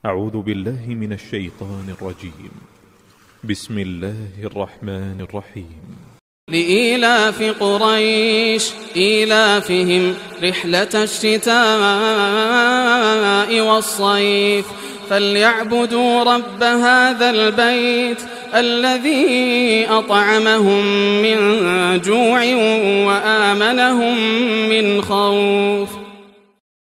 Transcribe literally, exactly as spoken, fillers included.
أعوذ بالله من الشيطان الرجيم. بسم الله الرحمن الرحيم. لإيلاف قريش إيلافهم رحلة الشتاء والصيف فليعبدوا رب هذا البيت الذي أطعمهم من جوع وآمنهم من خوف.